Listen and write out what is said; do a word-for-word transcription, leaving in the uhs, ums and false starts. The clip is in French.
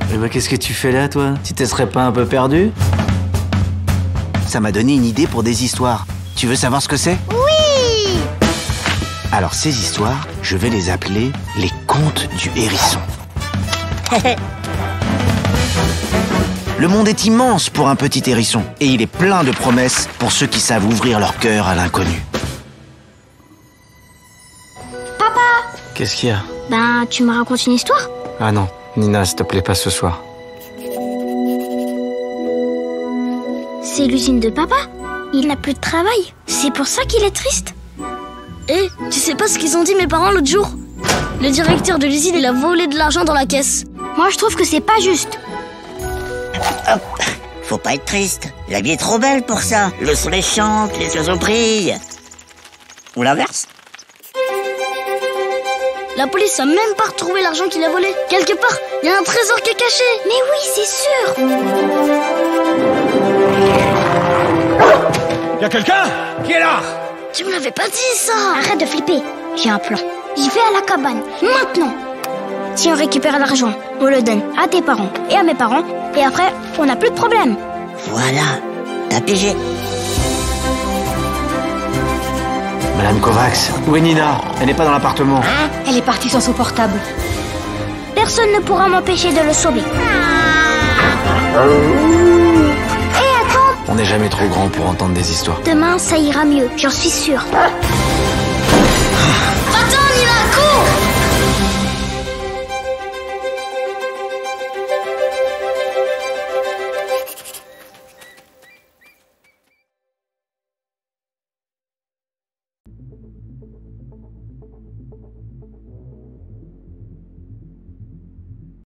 Mais bah, qu'est-ce que tu fais là, toi? Tu te serais pas un peu perdu? Ça m'a donné une idée pour des histoires. Tu veux savoir ce que c'est? Oui! Alors ces histoires, je vais les appeler les contes du hérisson. Le monde est immense pour un petit hérisson et il est plein de promesses pour ceux qui savent ouvrir leur cœur à l'inconnu. Papa! Qu'est-ce qu'il y a? Ben, tu me racontes une histoire? Ah non, Nina, s'il te plaît, pas ce soir. C'est l'usine de papa. Il n'a plus de travail. C'est pour ça qu'il est triste. Eh, tu sais pas ce qu'ils ont dit mes parents l'autre jour? Le directeur de l'usine, il a volé de l'argent dans la caisse. Moi, je trouve que c'est pas juste. Hop. Faut pas être triste. La vie est trop belle pour ça. Le soleil chante, les oiseaux brillent. Ou l'inverse. La police a même pas retrouvé l'argent qu'il a volé. Quelque part, il y a un trésor qui est caché. Mais oui, c'est sûr. Y'a quelqu'un? Qui est là? Tu me l'avais pas dit, ça. Arrête de flipper. J'ai un plan. J'y vais à la cabane, maintenant. Si on récupère l'argent, on le donne à tes parents et à mes parents. Et après, on n'a plus de problème. Voilà. T'as pigé. Madame Kovacs, où est Nina? Elle n'est pas dans l'appartement. Elle est partie sans son portable. Personne ne pourra m'empêcher de le sauver. On n'est jamais trop grand pour entendre des histoires. Demain, ça ira mieux, j'en suis sûre.